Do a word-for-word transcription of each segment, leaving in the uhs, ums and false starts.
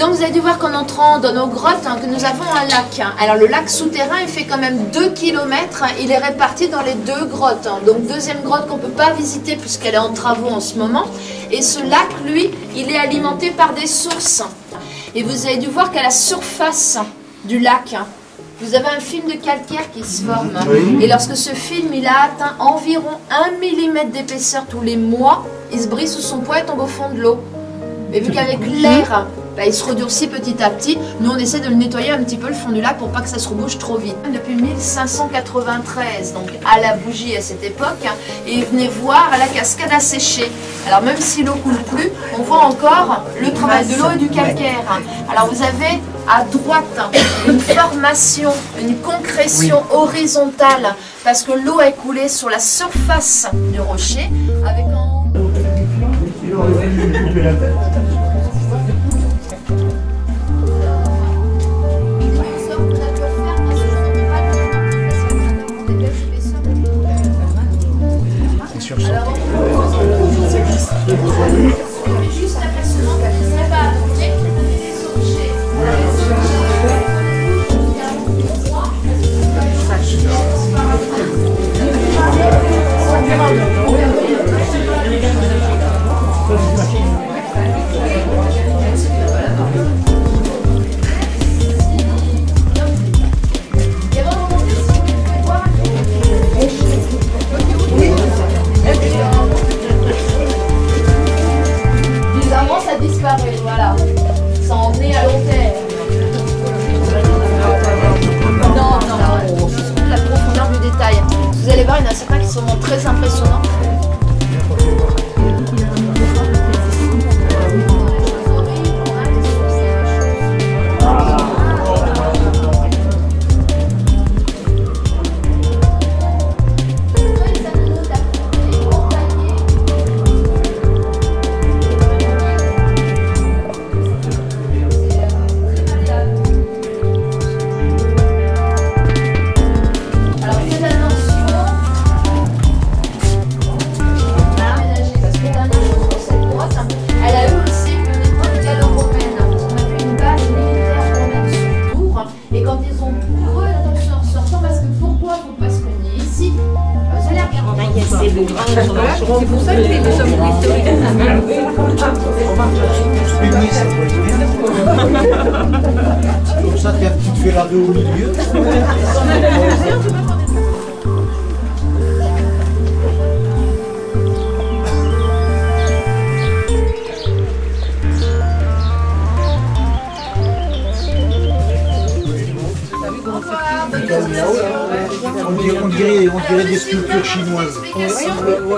donc vous avez dû voir qu'en entrant dans nos grottes, hein, que nous avons un lac. Hein. Alors le lac souterrain, il fait quand même deux kilomètres, il est réparti dans les deux grottes. Hein. Donc deuxième grotte qu'on ne peut pas visiter puisqu'elle est en travaux en ce moment. Et ce lac, lui, il est alimenté par des sources. Et vous avez dû voir qu'à la surface du lac, hein, vous avez un film de calcaire qui se forme. Et lorsque ce film il a atteint environ un millimètre d'épaisseur tous les mois, il se brise sous son poids et tombe au fond de l'eau. Mais vu qu'avec l'air, bah, il se redurcit petit à petit, nous on essaie de le nettoyer un petit peu le fond du lac pour pas que ça se rebouche trop vite. Depuis mille cinq cent quatre-vingt-treize, donc à la bougie à cette époque, et venez voir la cascade asséchée. Alors même si l'eau coule plus, on voit encore le travail de l'eau et du calcaire. Alors vous avez à droite une formation, une concrétion horizontale, parce que l'eau est coulée sur la surface du rocher, avec en alors, juste l'apercevant que je ne sais pas montrer les objets. Bizarrement, ça disparaît, voilà. Ça en est à long terme. Non, non, non, c'est surtout la profondeur du détail. Vous allez voir, il y en a certains qui sont vraiment très impressionnants. C'est pour ça que les deux sommes historiques. C'est pour ça qu'il y a une petite ferrade au milieu. On dirait, on, dirait, on dirait des sculptures chinoises. Ouais, ouais, ouais.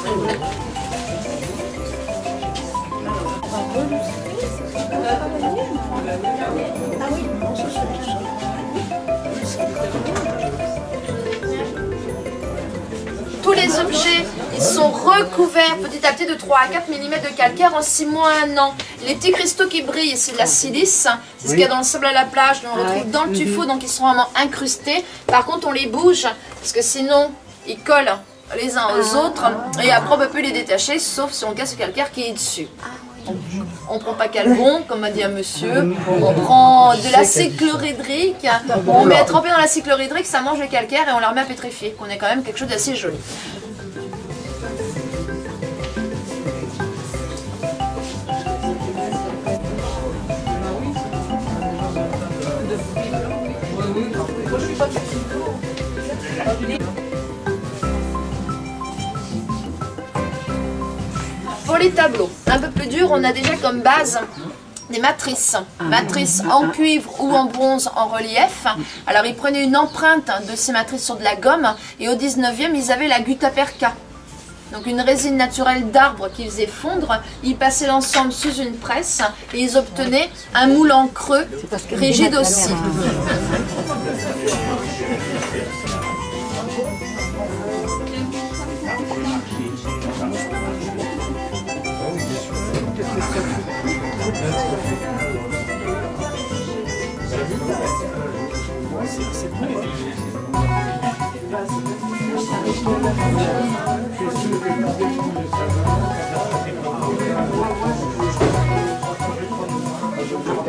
Tous les objets, ils sont recouverts petit à petit de trois à quatre millimètres de calcaire en six mois à un an. Les petits cristaux qui brillent, c'est de la silice, c'est ce qu'il y a dans le sable à la plage, on le retrouve dans le tuffeau, donc ils sont vraiment incrustés. Par contre, on les bouge, parce que sinon, ils collent les uns aux autres, et après on ne peut plus les détacher, sauf si on casse le calcaire qui est dessus. On ne prend pas calgon, comme m'a dit un monsieur, on prend de l'acide chlorhydrique, on met à tremper dans l'acide chlorhydrique, ça mange le calcaire et on la remet à pétrifier, qu'on ait quand même quelque chose d'assez joli. Pour les tableaux, un peu plus dur, on a déjà comme base des matrices, matrices en cuivre ou en bronze en relief. Alors ils prenaient une empreinte de ces matrices sur de la gomme et au dix-neuvième ils avaient la gutta-perca. Donc une résine naturelle d'arbre qu'ils faisaient fondre, ils passaient l'ensemble sous une presse et ils obtenaient un moule en creux, rigide aussi.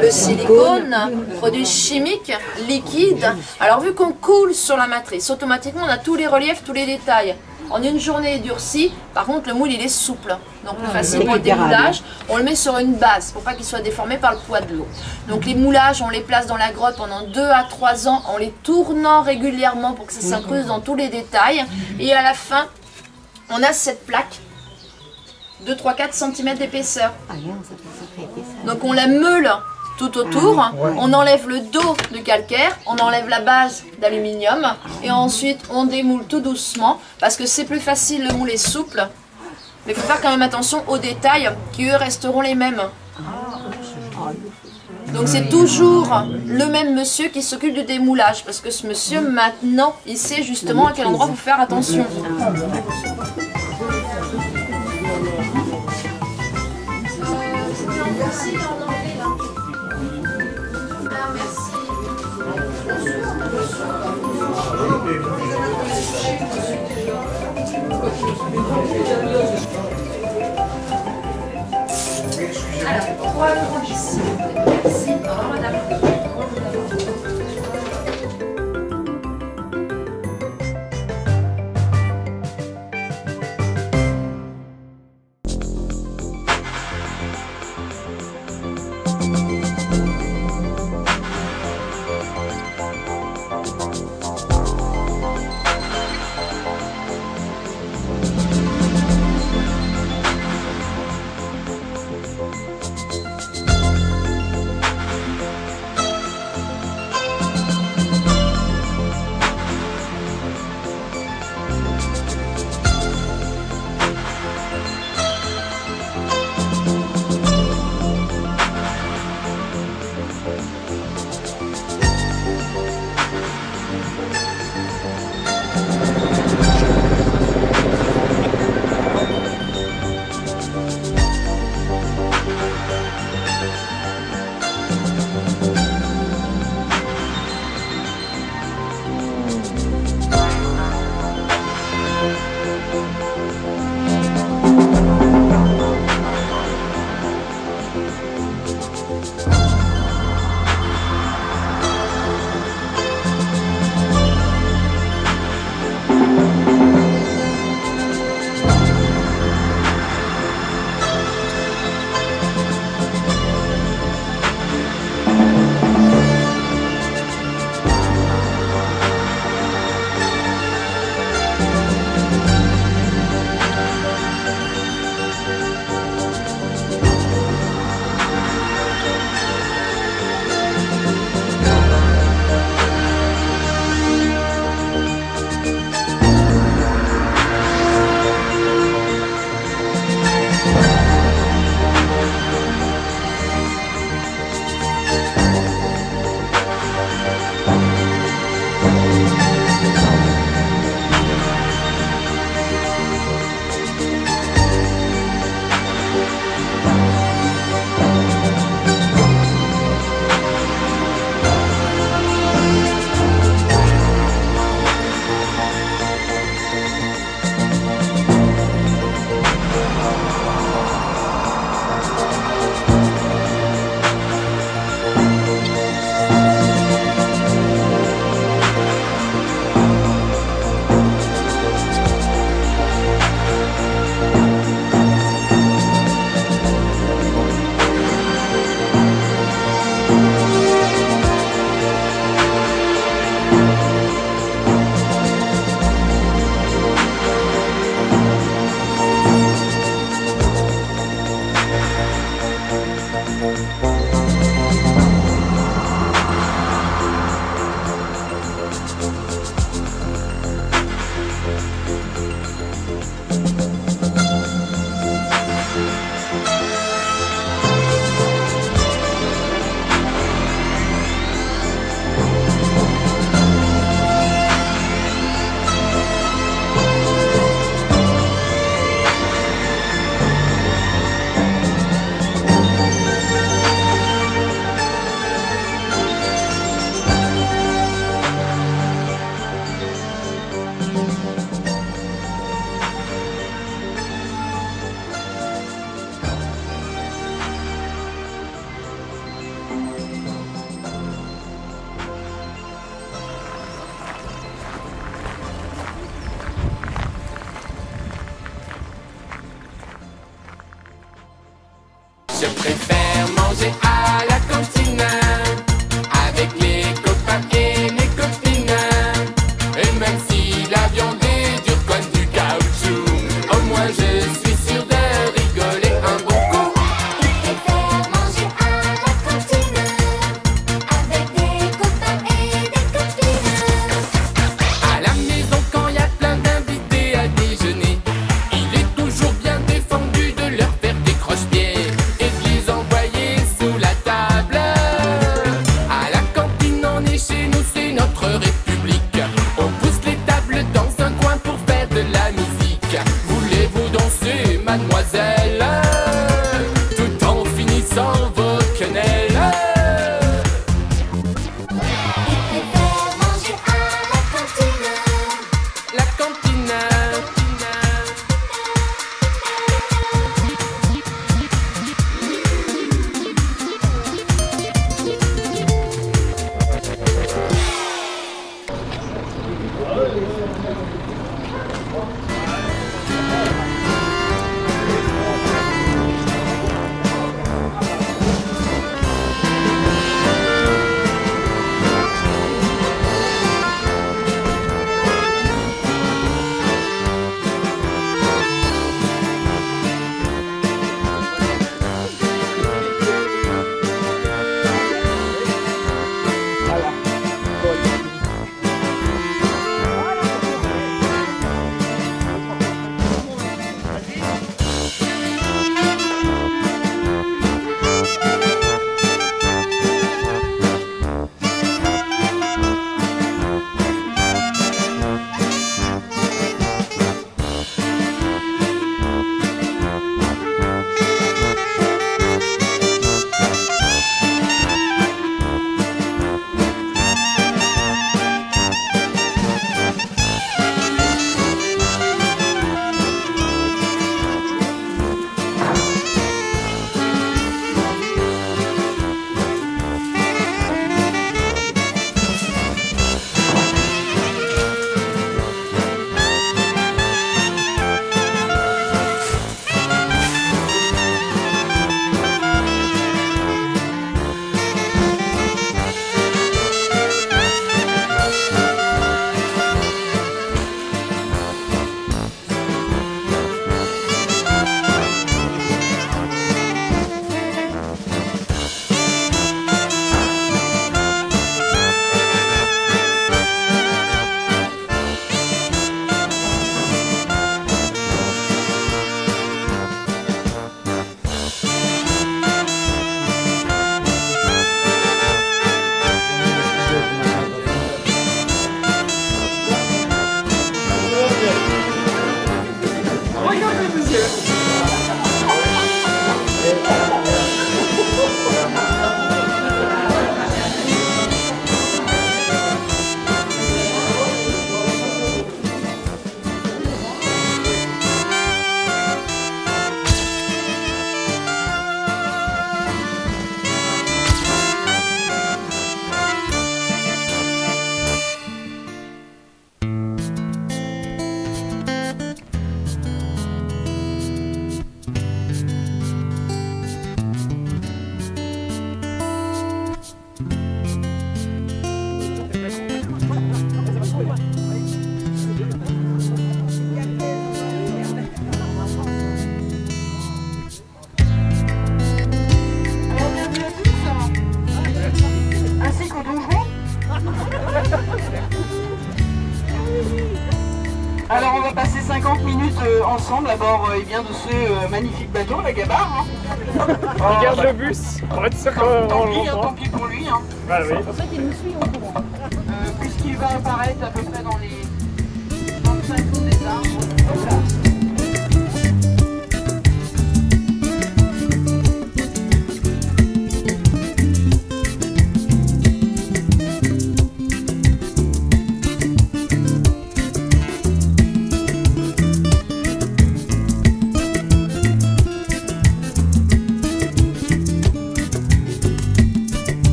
le silicone, produit chimique, liquide. Alors vu qu'on coule sur la matrice, automatiquement on a tous les reliefs, tous les détails. En une journée durci, par contre le moule il est souple, donc plus facile pour le démoulage. On le met sur une base pour pas qu'il soit déformé par le poids de l'eau. Donc les moulages, on les place dans la grotte pendant deux à trois ans en les tournant régulièrement pour que ça s'incruste dans tous les détails. Et à la fin, on a cette plaque de trois à quatre centimètres d'épaisseur. Donc on la meule tout autour, on enlève le dos de calcaire, on enlève la base d'aluminium et ensuite on démoule tout doucement parce que c'est plus facile, le moule est souple, mais il faut faire quand même attention aux détails qui eux resteront les mêmes. Donc c'est toujours le même monsieur qui s'occupe du démoulage parce que ce monsieur maintenant il sait justement à quel endroit il faut faire attention. Alors, trois euros ici. Merci. Au revoir, madame. Je préfère manger à la cantine avec les copains et les copines. Et même si la viande est dure comme du caoutchouc, au moins je suis sûr de rigoler un bon coup. Je préfère manger à la cantine avec des copains et des copines. À la maison quand y a plein d'invités à déjeuner, il est toujours bien défendu de leur faire des croche-pieds et de les envoyer sous la table. À la cantine on est chez nous, c'est notre république. On pousse les tables dans un coin pour faire de la musique. Voulez-vous danser, mademoiselle, tout en finissant vos quenelles? Je préfère manger à la cantine. La cantine. Alors on va passer cinquante minutes euh, ensemble à bord euh, eh bien, de ce euh, magnifique bateau, la Gabarre. Hein. Il garde le bus, pour être sûr qu'on Tant pis, hein, l'entend. tant pis pour lui. Hein. Bah oui. En fait, il nous suit au courant. Euh, Puisqu'il va apparaître à peu près dans les trente-cinq coups des arbres. Voilà.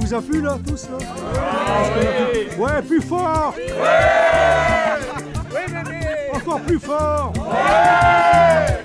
vous a plu là, tous là? Ouais, plus fort! Encore plus fort!